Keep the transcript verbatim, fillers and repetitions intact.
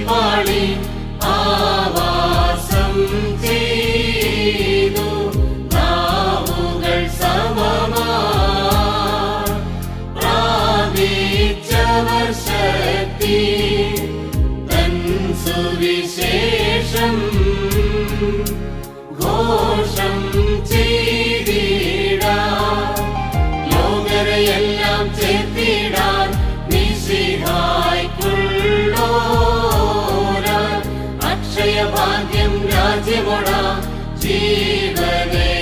പാളി ആവാസം ചെയ്തു നാവുകൾ സമമാ പ്രാപിച്ചവർ ശക്തി തൻ സുവിശേഷം ഘോഷം ചെയ്തിടാൻ ലോകരെയെല്ലാം ചേർത്തിടാൻ മിശിഹായ്ക്കുള്ളോരാൻ അക്ഷയഭാഗ്യം രാജ്യമോടാ ജീവനെ